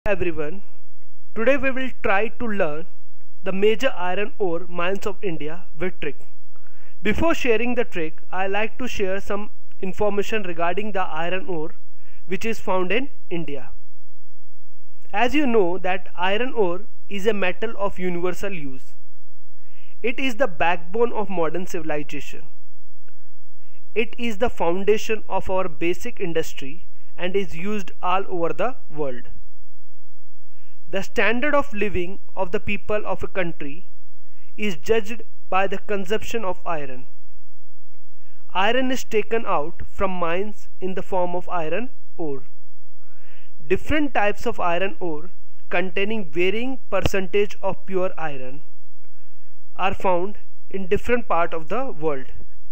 Everyone, today we will try to learn the major iron ore mines of India with trick. Before sharing the trick, I like to share some information regarding the iron ore which is found in India. As you know that iron ore is a metal of universal use. It is the backbone of modern civilization. It is the foundation of our basic industry and is used all over the world. The standard of living of the people of a country is judged by the consumption of iron. Iron is taken out from mines in the form of iron ore. Different types of iron ore containing varying percentage of pure iron are found in different parts of the world.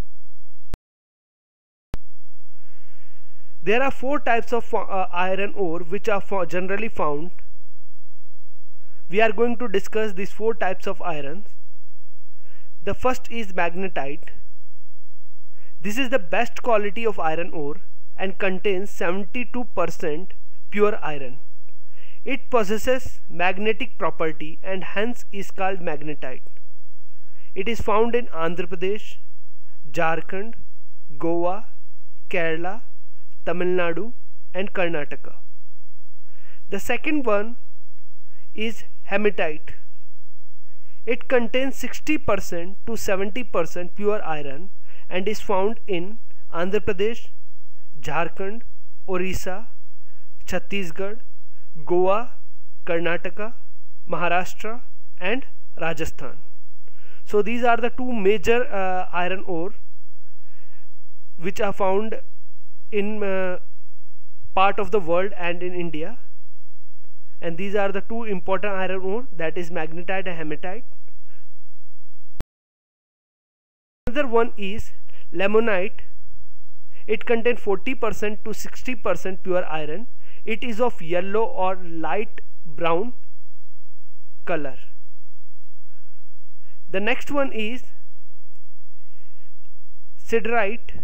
There are four types of iron ore which are generally found. We are going to discuss these four types of irons. The first is magnetite. This is the best quality of iron ore and contains 72% pure iron. It possesses magnetic property and hence is called magnetite. It is found in Andhra Pradesh, Jharkhand, Goa, Kerala, Tamil Nadu and Karnataka. The second one is hematite. It contains 60% to 70% pure iron and is found in Andhra Pradesh, Jharkhand, Orissa, Chhattisgarh, Goa, Karnataka, Maharashtra and Rajasthan. So these are the two major iron ore which are found in part of the world and in India. And these are the two important iron ore, that is magnetite and hematite. Another one is limonite. It contains 40% to 60% pure iron. It is of yellow or light brown color. The next one is siderite.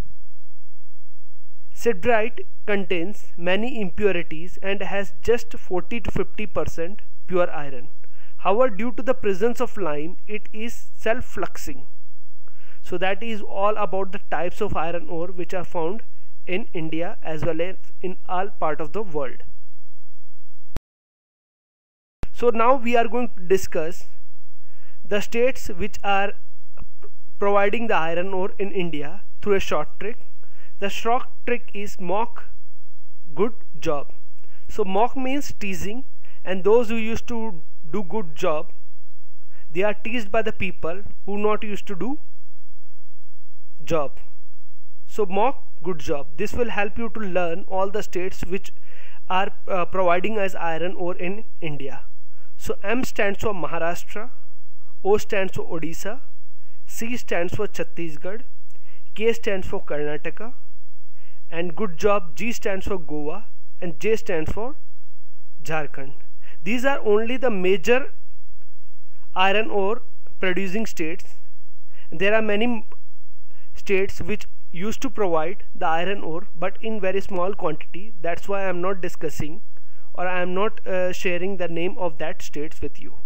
Siderite contains many impurities and has just 40 to 50% pure iron. However, due to the presence of lime, it is self-fluxing. So that is all about the types of iron ore which are found in India as well as in all part of the world. So now we are going to discuss the states which are providing the iron ore in India through a short trick. The short trick is mock good job. So mock means teasing, and those who used to do good job, they are teased by the people who not used to do job. So mock good job. This will help you to learn all the states which are providing as iron ore in India. So M stands for Maharashtra, O stands for Odisha, C stands for Chhattisgarh, K stands for Karnataka, and good job G stands for Goa, and J stands for Jharkhand. These are only the major iron ore producing states. There are many states which used to provide the iron ore but in very small quantity. That's why I am not discussing, or I am not sharing the name of that states with you.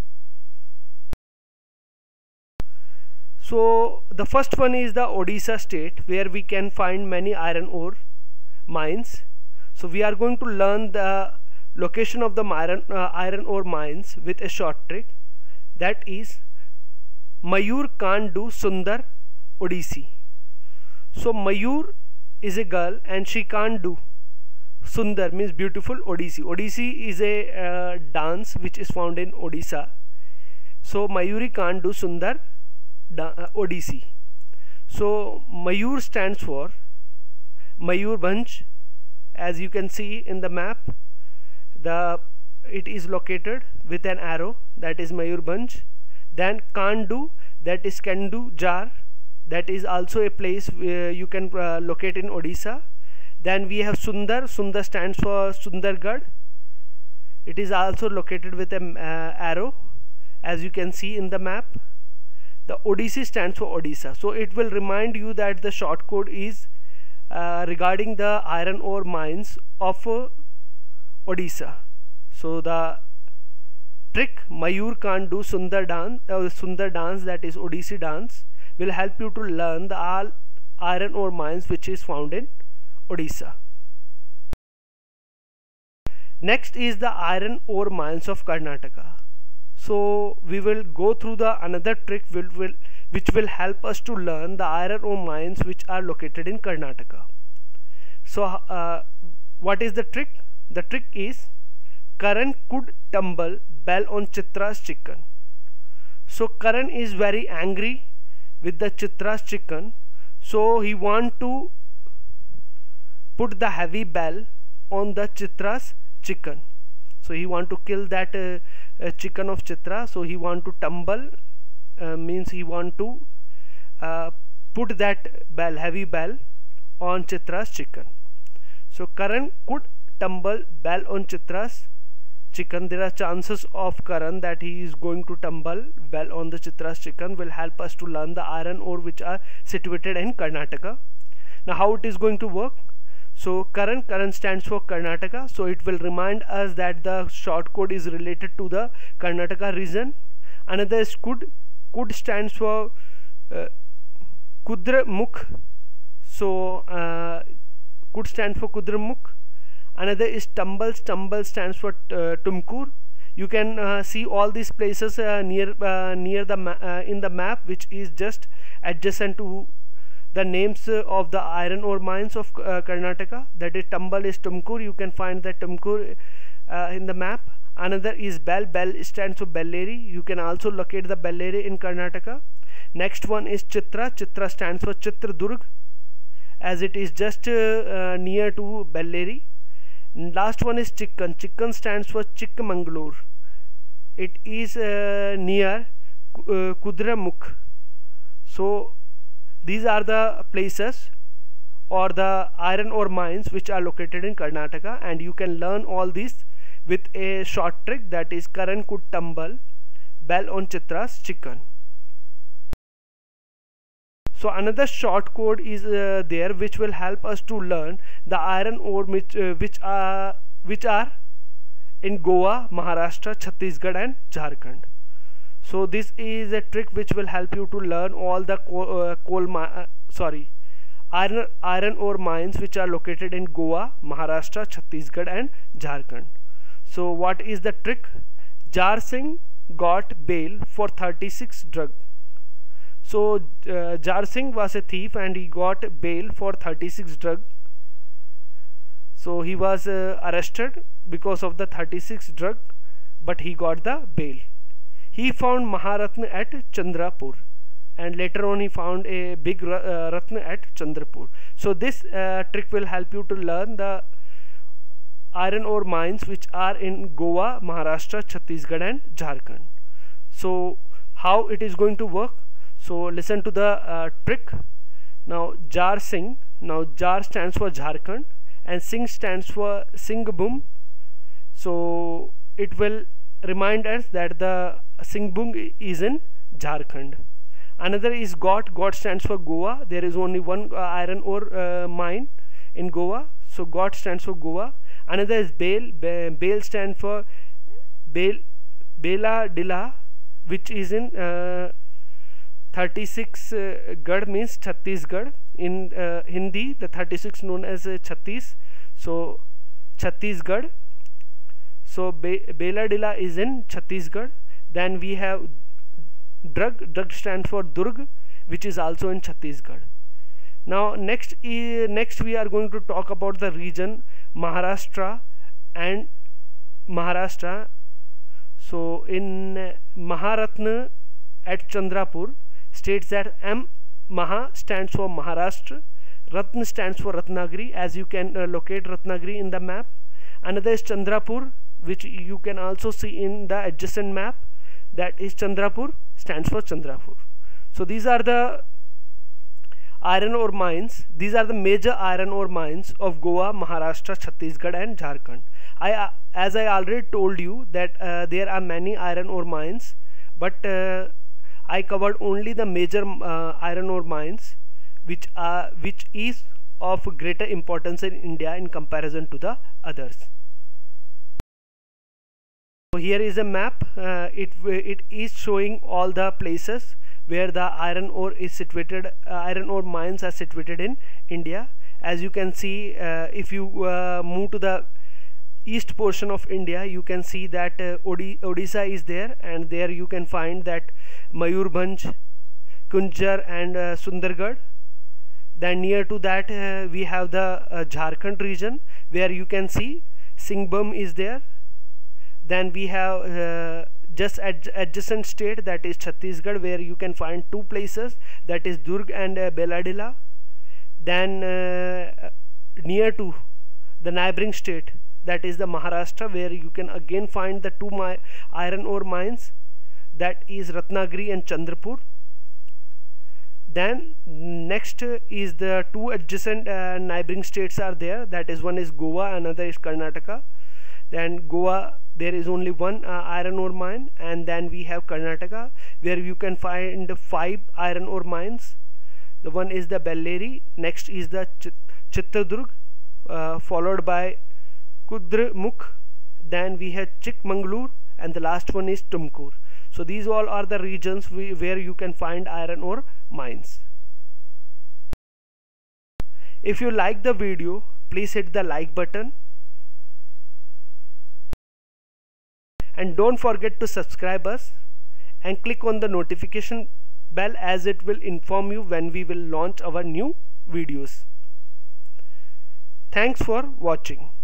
So the first one is the Odisha state, where we can find many iron ore mines. So we are going to learn the location of the iron ore mines with a short trick, that is Mayur can't do Sundar Odissi. So Mayur is a girl and she can't do. Sundar means beautiful Odissi. Odissi is a dance which is found in Odisha. So Mayuri can't do Sundar Odissi. So Mayur stands for Mayurbhanj. As you can see in the map, it is located with an arrow, that is Mayurbhanj. Then Kandu, that is Kandu Jar, that is also a place where you can locate in Odisha. Then we have Sundar. Sundar stands for Sundargarh. It is also located with an arrow, as you can see in the map. The Odissi stands for Odisha. So it will remind you that the short code is regarding the iron ore mines of Odisha. So the trick Mayur can't do Sundar dance, that is Odissi dance, will help you to learn the all iron ore mines which is found in Odisha. Next is the iron ore mines of Karnataka. So we will go through the another trick which will help us to learn the iron ore mines which are located in Karnataka. So what is the trick? The trick is Karan could tumble bell on Chitra's chicken. So Karan is very angry with the Chitra's chicken, so he want to put the heavy bell on the Chitra's chicken. So he want to kill that chicken of Chitra, so he want to tumble, means he want to put that bell, heavy bell, on Chitra's chicken. So Karan could tumble bell on Chitra's chicken. There are chances of Karan that he is going to tumble bell on the Chitra's chicken will help us to learn the iron ore which are situated in Karnataka. Now how it is going to work? So Karan stands for Karnataka, so it will remind us that the short code is related to the Karnataka region. Another is Kud stands for Kudra Mukh, so Kud stands for Kudra Mukh. Another is Tumble stands for Tumkur. You can see all these places near the in the map, which is just adjacent to the names of the iron ore mines of Karnataka. That is Tumble is Tumkur. You can find the Tumkur in the map. Another is Bell stands for Bellary. You can also locate the Bellary in Karnataka. Next one is Chitra stands for Chitradurg, as it is just near to Bellary. Last one is Chicken stands for Chikmagalur. It is near Kudramukh. So these are the places or the iron ore mines which are located in Karnataka, and you can learn all these with a short trick, that is Karan could tumble bell on Chitra's chicken. So another short code is there which will help us to learn the iron ore which are in Goa, Maharashtra, Chhattisgarh and Jharkhand. So this is a trick which will help you to learn all the iron ore mines which are located in Goa, Maharashtra, Chhattisgarh and Jharkhand. So what is the trick? Jar Singh got bail for 36 drugs. So Jar Singh was a thief and he got bail for 36 drugs. So he was arrested because of the 36 drug, but he got the bail. He found Maharatna at Chandrapur, and later on he found a big Ratna at Chandrapur. So this trick will help you to learn the iron ore mines which are in Goa, Maharashtra, Chhattisgarh and Jharkhand. So how it is going to work? So listen to the trick. Now Jar Singh, now Jar stands for Jharkhand and Singh stands for Singhbhum. So it will remind us that the Singhbhum is in Jharkhand. Another is Got stands for Goa. There is only one iron ore mine in Goa, so Got stands for Goa. Another is Bail stands for Bela Dilla, which is in 36 Gad means Chhattisgarh. In Hindi, the 36 known as Chhattis, so Chhattisgarh. So Bela Dilla is in Chhattisgarh. Then we have Drug stands for Durg, which is also in Chhattisgarh. Now next we are going to talk about the region Maharashtra and Maharashtra. So in Maharatna at Chandrapur states that Maha stands for Maharashtra, Ratna stands for Ratnagiri, as you can locate Ratnagiri in the map. Another is Chandrapur, which you can also see in the adjacent map, that is Chandrapur stands for Chandrapur. So these are the iron ore mines. These are the major iron ore mines of Goa, Maharashtra, Chhattisgarh and Jharkhand. As I already told you that there are many iron ore mines, but I covered only the major iron ore mines which is of greater importance in India in comparison to the others. here is a map. It is showing all the places where the iron ore is situated. Iron ore mines are situated in India. As you can see, if you move to the east portion of India, you can see that Odisha is there, and there you can find that Mayurbhanj, Kunjar and Sundargarh. Then near to that we have the Jharkhand region, where you can see Singhbhum is there. Then we have just adjacent state, that is Chhattisgarh, where you can find two places, that is Durg and Beladila. Then near to the neighboring state, that is the Maharashtra, where you can again find the two iron ore mines, that is Ratnagiri and Chandrapur. Then next is the two adjacent neighboring states are there, that is one is Goa, another is Karnataka. Then Goa, there is only one iron ore mine, and then we have Karnataka, where you can find 5 iron ore mines. The one is the Bellary, next is the Chitradurg, followed by Kudramukh, then we have Chikmagalur, and the last one is Tumkur. So these all are the regions where you can find iron ore mines. If you like the video, please hit the like button, and don't forget to subscribe us and click on the notification bell, as it will inform you when we will launch our new videos. Thanks for watching.